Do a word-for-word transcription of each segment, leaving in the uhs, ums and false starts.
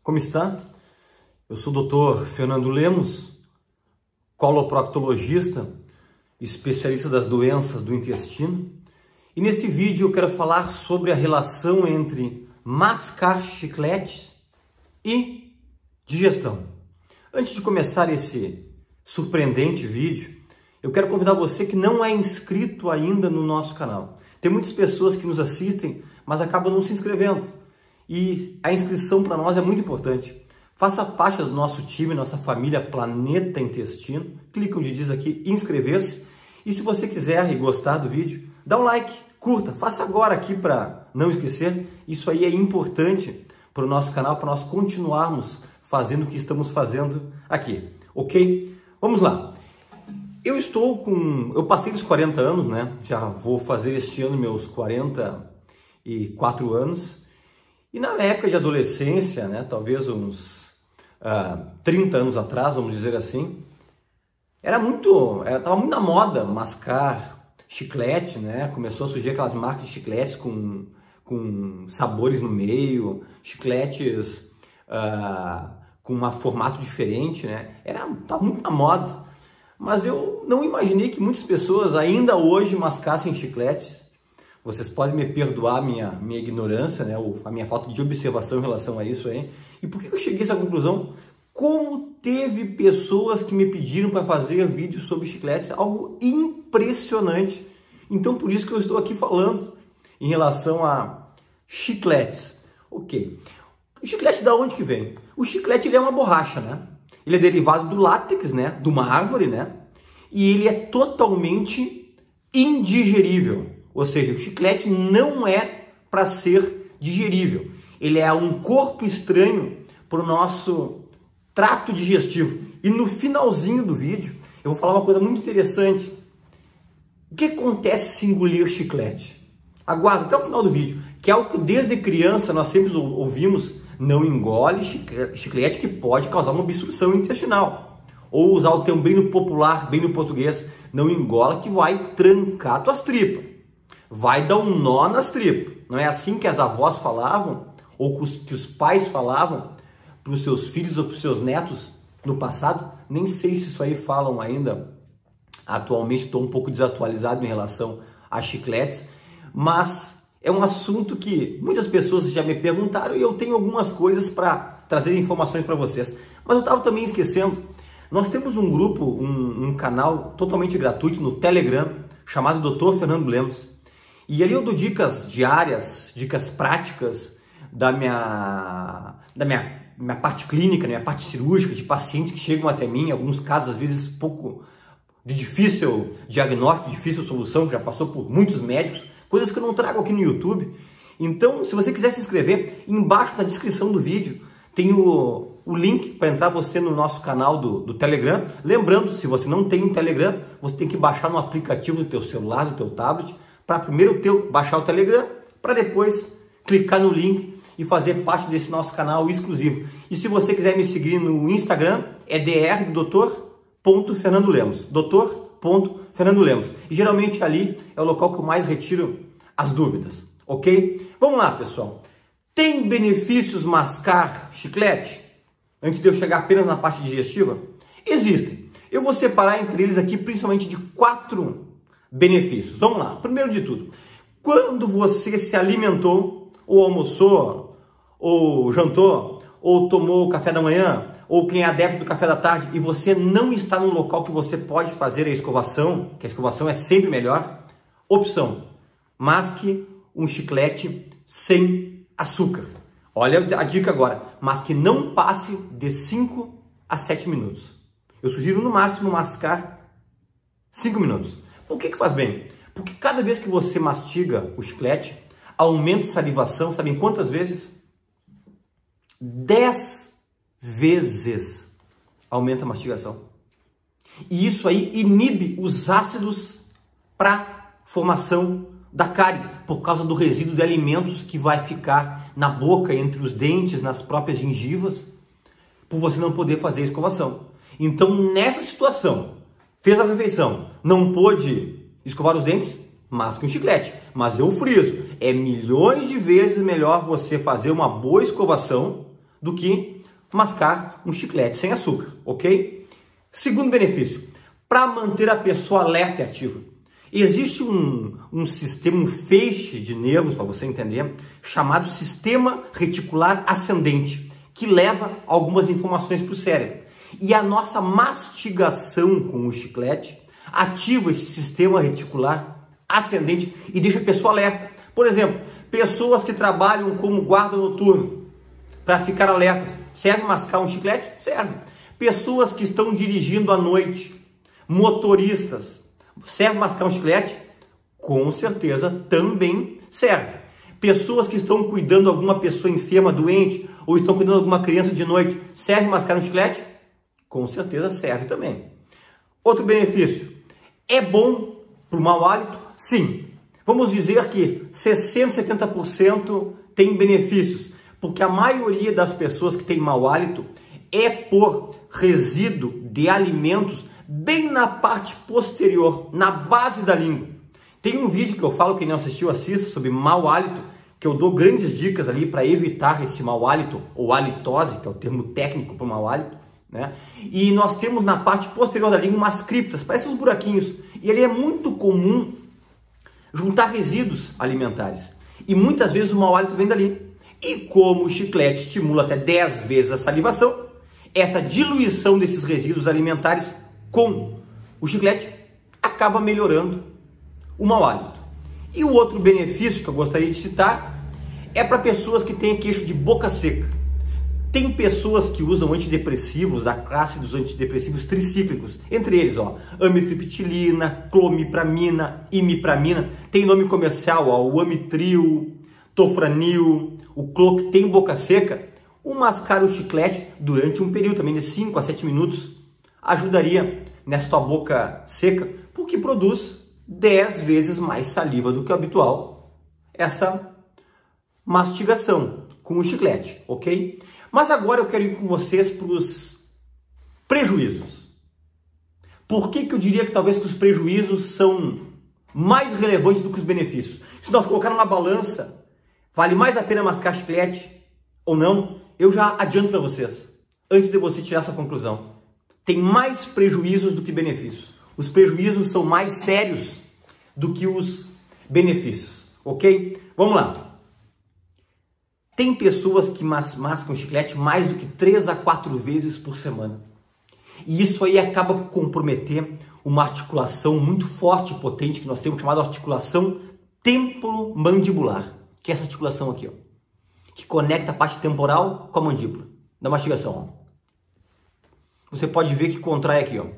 Como está? Eu sou o doutor Fernando Lemos, coloproctologista, especialista das doenças do intestino. E neste vídeo eu quero falar sobre a relação entre mascar chicletes e digestão. Antes de começar esse surpreendente vídeo, eu quero convidar você que não é inscrito ainda no nosso canal. Tem muitas pessoas que nos assistem, mas acabam não se inscrevendo. E a inscrição para nós é muito importante. Faça parte do nosso time, nossa família Planeta Intestino. Clica onde diz aqui inscrever-se. E se você quiser e gostar do vídeo, dá um like, curta, faça agora aqui para não esquecer. Isso aí é importante para o nosso canal, para nós continuarmos fazendo o que estamos fazendo aqui, ok? Vamos lá. Eu estou com... Eu passei dos quarenta anos, né? Já vou fazer este ano meus quarenta e quatro anos. E na época de adolescência, né? Talvez uns uh, trinta anos atrás, vamos dizer assim, era muito... Estava muito na moda mascar chiclete, né? Começou a surgir aquelas marcas de chicletes com, com sabores no meio, chicletes uh, com um formato diferente, né? Era, estava muito na moda. Mas eu não imaginei que muitas pessoas ainda hoje mascassem chicletes. Vocês podem me perdoar a minha, minha ignorância, né? Ou a minha falta de observação em relação a isso aí. E por que eu cheguei a essa conclusão? Como teve pessoas que me pediram para fazer vídeos sobre chicletes, algo impressionante. Então por isso que eu estou aqui falando em relação a chicletes. Ok. O chiclete da onde que vem? O chiclete ele é uma borracha, né? Ele é derivado do látex, né? De uma árvore, né? E ele é totalmente indigerível. Ou seja, o chiclete não é para ser digerível. Ele é um corpo estranho para o nosso trato digestivo. E no finalzinho do vídeo, eu vou falar uma coisa muito interessante. O que acontece se engolir chiclete? Aguarda até o final do vídeo, que é algo que desde criança nós sempre ouvimos: não engole chiclete que pode causar uma obstrução intestinal. Ou usar o termo bem no popular, bem no português, não engola que vai trancar tuas tripas. Vai dar um nó nas tripas. Não é assim que as avós falavam, ou que os, que os pais falavam para os seus filhos ou para os seus netos no passado? Nem sei se isso aí falam ainda. Atualmente estou um pouco desatualizado em relação a chicletes, mas é um assunto que muitas pessoas já me perguntaram e eu tenho algumas coisas para trazer informações para vocês. Mas eu estava também esquecendo, nós temos um grupo, um, um canal totalmente gratuito no Telegram, chamado doutor Fernando Lemos. E ali eu dou dicas diárias, dicas práticas da minha, da minha, minha parte clínica, minha parte cirúrgica, de pacientes que chegam até mim, em alguns casos às vezes pouco de difícil diagnóstico, difícil solução, que já passou por muitos médicos, coisas que eu não trago aqui no YouTube. Então, se você quiser se inscrever, embaixo na descrição do vídeo tem o, o link para entrar você no nosso canal do, do Telegram. Lembrando, se você não tem um Telegram, você tem que baixar no aplicativo do teu celular, do teu tablet, para primeiro teu, baixar o Telegram, para depois clicar no link e fazer parte desse nosso canal exclusivo. E se você quiser me seguir no Instagram, é dr doutor ponto fernando lemos, doutor ponto fernando lemos. E geralmente ali é o local que eu mais retiro as dúvidas, ok? Vamos lá, pessoal. Tem benefícios mascar chiclete? Antes de eu chegar apenas na parte digestiva? Existem. Eu vou separar entre eles aqui principalmente de quatro benefícios. Vamos lá. Primeiro de tudo, quando você se alimentou, ou almoçou, ou jantou, ou tomou café da manhã, ou quem é adepto do café da tarde, e você não está num local que você pode fazer a escovação, que a escovação é sempre melhor, opção: masque um chiclete sem açúcar. Olha a dica agora, mas que não passe de cinco a sete minutos. Eu sugiro no máximo mascar cinco minutos. Por que que faz bem? Porque cada vez que você mastiga o chiclete, aumenta a salivação, sabem quantas vezes? dez vezes aumenta a mastigação. E isso aí inibe os ácidos para formação da cárie, por causa do resíduo de alimentos que vai ficar na boca, entre os dentes, nas próprias gengivas, por você não poder fazer a escovação. Então, nessa situação, fez a refeição, não pôde escovar os dentes, masque um chiclete. Mas eu friso, é milhões de vezes melhor você fazer uma boa escovação do que mascar um chiclete sem açúcar, ok? Segundo benefício, para manter a pessoa alerta e ativa. Existe um, um sistema, um feixe de nervos, para você entender, chamado sistema reticular ascendente, que leva algumas informações para o cérebro. E a nossa mastigação com o chiclete ativa esse sistema reticular ascendente e deixa a pessoa alerta. Por exemplo, pessoas que trabalham como guarda noturno, para ficar alertas, serve mascar um chiclete? Serve. Pessoas que estão dirigindo à noite, motoristas, serve mascar um chiclete? Com certeza também serve. Pessoas que estão cuidando de alguma pessoa enferma, doente, ou estão cuidando de alguma criança de noite, serve mascar um chiclete? Com certeza serve também. Outro benefício, é bom para o mau hálito? Sim. Vamos dizer que sessenta, setenta por cento tem benefícios, porque a maioria das pessoas que tem mau hálito é por resíduo de alimentos bem na parte posterior, na base da língua. Tem um vídeo que eu falo, quem não assistiu, assista, sobre mau hálito, que eu dou grandes dicas ali para evitar esse mau hálito, ou halitose, que é o termo técnico para o mau hálito, né? E nós temos na parte posterior da língua umas criptas, parece uns buraquinhos, e ali é muito comum juntar resíduos alimentares. E muitas vezes o mau hálito vem dali. E como o chiclete estimula até dez vezes a salivação, essa diluição desses resíduos alimentares com o chiclete acaba melhorando o mau hálito. E o outro benefício que eu gostaria de citar é para pessoas que têm queixo de boca seca. Tem pessoas que usam antidepressivos da classe dos antidepressivos tricíclicos, entre eles, ó, amitriptilina, clomipramina, imipramina, tem nome comercial, ó, o amitril, tofranil, o clô, que tem boca seca. O mascar o chiclete durante um período também de cinco a sete minutos ajudaria nessa tua boca seca, porque produz dez vezes mais saliva do que o habitual, essa mastigação com o chiclete, ok? Mas agora eu quero ir com vocês para os prejuízos. Por que que eu diria que talvez que os prejuízos são mais relevantes do que os benefícios? Se nós colocarmos na balança, vale mais a pena mascar chiclete ou não? Eu já adianto para vocês, antes de você tirar sua conclusão. Tem mais prejuízos do que benefícios. Os prejuízos são mais sérios do que os benefícios, ok? Vamos lá. Tem pessoas que mas, mascam chiclete mais do que três a quatro vezes por semana. E isso aí acaba por comprometer uma articulação muito forte e potente que nós temos, chamada articulação temporomandibular, que é essa articulação aqui, ó, que conecta a parte temporal com a mandíbula, da mastigação. Ó. Você pode ver que contrai aqui, ó.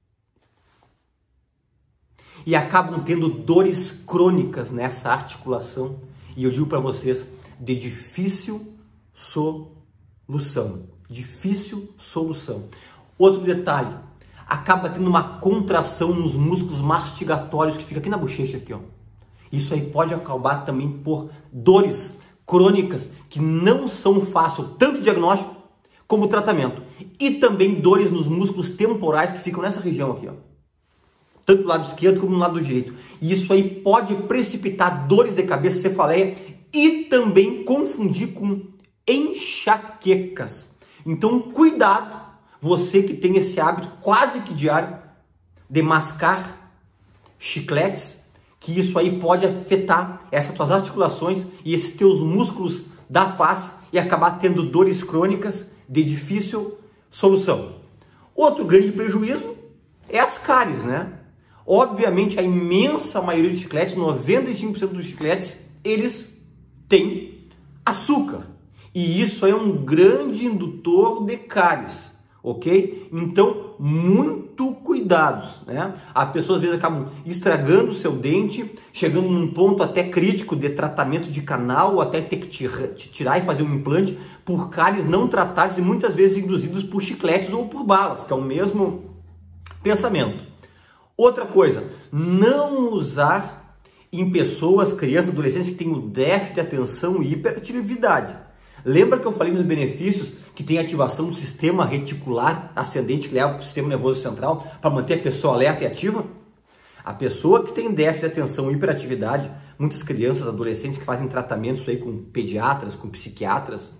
E acabam tendo dores crônicas nessa articulação. E eu digo para vocês, de difícil solução. Difícil solução. Outro detalhe, acaba tendo uma contração nos músculos mastigatórios que fica aqui na bochecha, aqui, ó. Isso aí pode acabar também por dores crônicas que não são fáceis, tanto diagnóstico como tratamento. E também dores nos músculos temporais que ficam nessa região aqui, ó. Tanto do lado esquerdo como do lado direito. E isso aí pode precipitar dores de cabeça, cefaleia e também confundir com enxaquecas. Então, cuidado, você que tem esse hábito quase que diário de mascar chicletes, que isso aí pode afetar essas tuas articulações e esses teus músculos da face e acabar tendo dores crônicas de difícil solução. Outro grande prejuízo é as cáries, né? Obviamente, a imensa maioria dos chicletes, noventa e cinco por cento dos chicletes, eles têm açúcar. E isso é um grande indutor de cáries, ok? Então, muito cuidado, né? As pessoas às vezes acabam estragando o seu dente, chegando num ponto até crítico de tratamento de canal, ou até ter que tirar e fazer um implante por cáries não tratadas e muitas vezes induzidos por chicletes ou por balas, que é o mesmo pensamento. Outra coisa, não usar em pessoas, crianças, adolescentes que têm o déficit de atenção e hiperatividade. Lembra que eu falei nos benefícios que tem ativação do sistema reticular ascendente que leva para o sistema nervoso central para manter a pessoa alerta e ativa? A pessoa que tem déficit de atenção e hiperatividade, muitas crianças, adolescentes que fazem tratamentos aí com pediatras, com psiquiatras,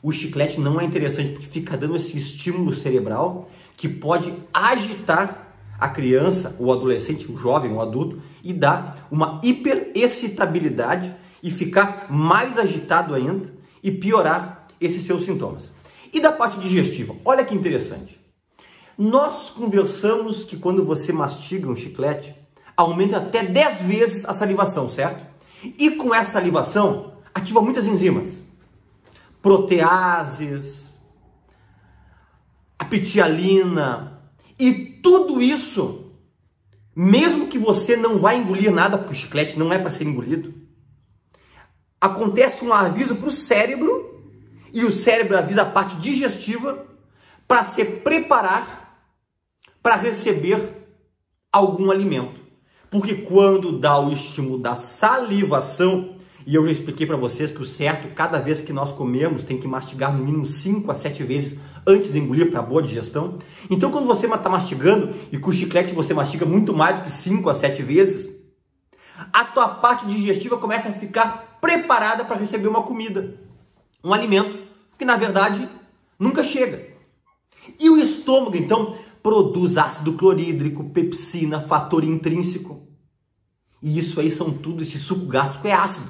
o chiclete não é interessante porque fica dando esse estímulo cerebral que pode agitar a criança, o adolescente, o jovem, o adulto, e dar uma hiperexcitabilidade e ficar mais agitado ainda e piorar esses seus sintomas. E da parte digestiva, olha que interessante. Nós conversamos que quando você mastiga um chiclete, aumenta até dez vezes a salivação, certo? E com essa salivação, ativa muitas enzimas. Proteases, a pitialina, e tudo isso, mesmo que você não vá engolir nada, porque o chiclete não é para ser engolido, acontece um aviso para o cérebro, e o cérebro avisa a parte digestiva para se preparar para receber algum alimento. Porque quando dá o estímulo da salivação, e eu já expliquei para vocês que o certo, cada vez que nós comemos, tem que mastigar no mínimo cinco a sete vezes antes de engolir para boa digestão. Então, quando você está mastigando, e com o chiclete você mastiga muito mais do que cinco a sete vezes, a tua parte digestiva começa a ficar preparada para receber uma comida, um alimento, que na verdade nunca chega. E o estômago, então, produz ácido clorídrico, pepsina, fator intrínseco. E isso aí são tudo, esse suco gástrico é ácido.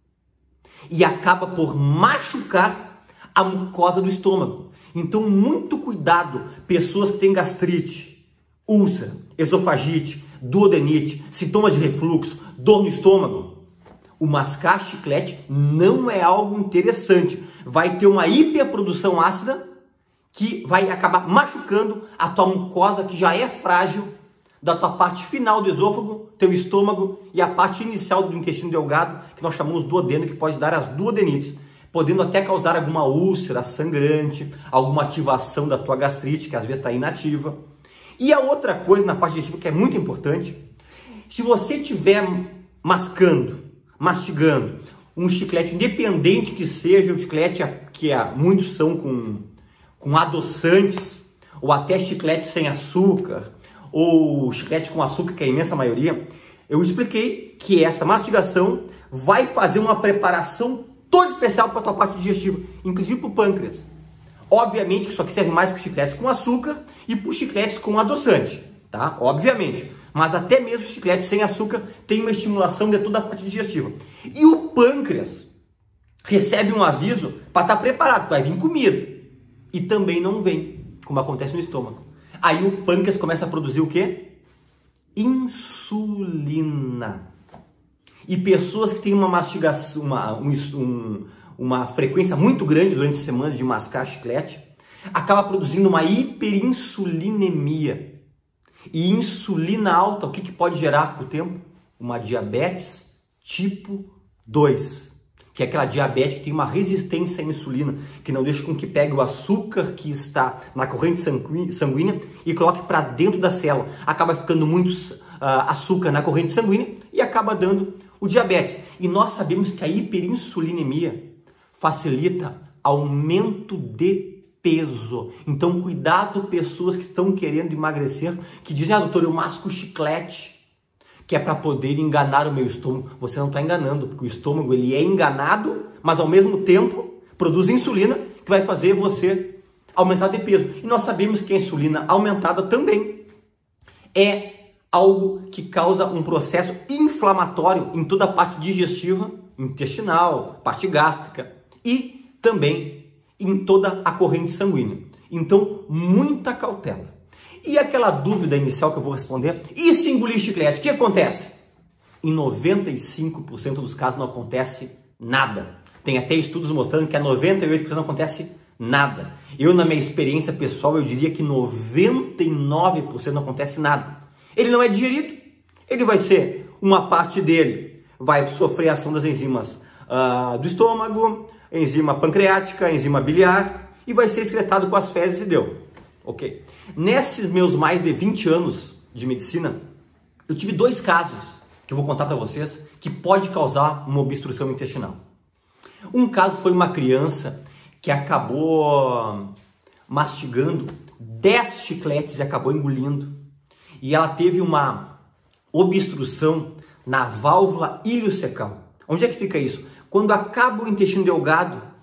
E acaba por machucar a mucosa do estômago. Então, muito cuidado, pessoas que têm gastrite, úlcera, esofagite, duodenite, sintomas de refluxo, dor no estômago. O mascar chiclete não é algo interessante. Vai ter uma hiperprodução ácida que vai acabar machucando a tua mucosa, que já é frágil, da tua parte final do esôfago, teu estômago, e a parte inicial do intestino delgado, que nós chamamos duodeno, que pode dar as duodenites, podendo até causar alguma úlcera sangrante, alguma ativação da tua gastrite, que às vezes está inativa. E a outra coisa na parte digestiva que é muito importante, se você estiver mascando, mastigando, um chiclete, independente que seja o chiclete, que é, muitos são com, com adoçantes, ou até chiclete sem açúcar, ou chiclete com açúcar, que é a imensa maioria, eu expliquei que essa mastigação vai fazer uma preparação toda especial para a tua parte digestiva, inclusive para o pâncreas. Obviamente que isso aqui serve mais para chicletes com açúcar e para chicletes com adoçante, tá? Obviamente. Mas até mesmo chiclete sem açúcar tem uma estimulação de toda a parte digestiva. E o pâncreas recebe um aviso para estar preparado, vai vir comida. E também não vem, como acontece no estômago. Aí o pâncreas começa a produzir o quê? Insulina. E pessoas que têm uma mastigação, uma, um, um, uma frequência muito grande durante a semana de mascar chiclete, acaba produzindo uma hiperinsulinemia. E insulina alta, o que, que pode gerar com o tempo? Uma diabetes tipo dois, que é aquela diabetes que tem uma resistência à insulina, que não deixa com que pegue o açúcar que está na corrente sanguínea e coloque para dentro da célula. Acaba ficando muito uh, açúcar na corrente sanguínea e acaba dando o diabetes. E nós sabemos que a hiperinsulinemia facilita aumento de peso. Então, cuidado, pessoas que estão querendo emagrecer, que dizem, ah, doutor, eu masco chiclete, que é para poder enganar o meu estômago. Você não está enganando, porque o estômago ele é enganado, mas ao mesmo tempo produz insulina, que vai fazer você aumentar de peso. E nós sabemos que a insulina aumentada também é algo que causa um processo inflamatório em toda a parte digestiva, intestinal, parte gástrica e também em toda a corrente sanguínea. Então, muita cautela. E aquela dúvida inicial que eu vou responder, e se engolir chiclete, o que acontece? Em noventa e cinco por cento dos casos não acontece nada. Tem até estudos mostrando que a noventa e oito por cento não acontece nada. Eu, na minha experiência pessoal, eu diria que noventa e nove por cento não acontece nada. Ele não é digerido, ele vai ser, uma parte dele vai sofrer a ação das enzimas uh, do estômago, enzima pancreática, enzima biliar, e vai ser excretado com as fezes e deu. Ok. Nesses meus mais de vinte anos de medicina, eu tive dois casos que eu vou contar para vocês que pode causar uma obstrução intestinal. Um caso foi uma criança que acabou mastigando dez chicletes e acabou engolindo. E ela teve uma obstrução na válvula iliocecal. Onde é que fica isso? Quando acaba o intestino delgado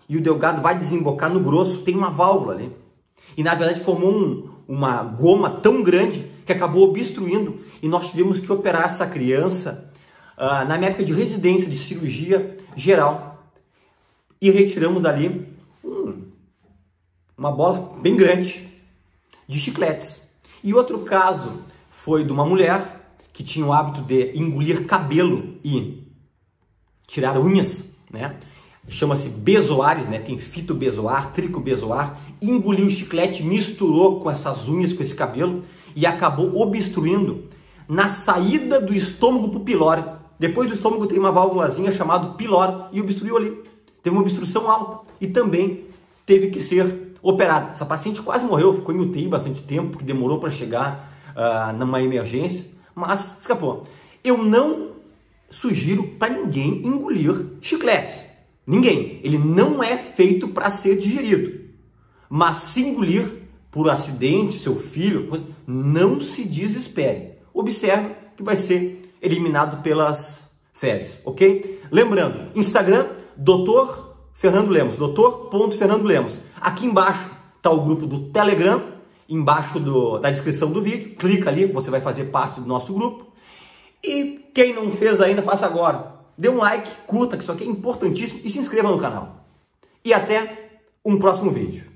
e o delgado vai desembocar no grosso, tem uma válvula ali. E na verdade formou um, uma goma tão grande que acabou obstruindo e nós tivemos que operar essa criança uh, na minha época de residência de cirurgia geral e retiramos dali um, uma bola bem grande de chicletes. E outro caso foi de uma mulher que tinha o hábito de engolir cabelo e tirar unhas, né? Chama-se bezoares, né? Tem fitobezoar, tricobezoar. Engoliu o chiclete, misturou com essas unhas, com esse cabelo e acabou obstruindo na saída do estômago para o pilório. Depois do estômago tem uma válvulazinha chamada pilório e obstruiu ali. Teve uma obstrução alta e também teve que ser operada. Essa paciente quase morreu, ficou em U T I bastante tempo, porque demorou para chegar uh, numa emergência, mas escapou. Eu não sugiro para ninguém engolir chicletes. Ninguém. Ele não é feito para ser digerido. Mas se engolir por acidente, seu filho, não se desespere. Observe que vai ser eliminado pelas fezes, ok? Lembrando, Instagram, doutor Fernando Lemos, doutor ponto Fernando Lemos. Aqui embaixo está o grupo do Telegram, embaixo do, da descrição do vídeo. Clica ali, você vai fazer parte do nosso grupo. E quem não fez ainda, faça agora. Dê um like, curta, que isso aqui é importantíssimo, e se inscreva no canal. E até um próximo vídeo.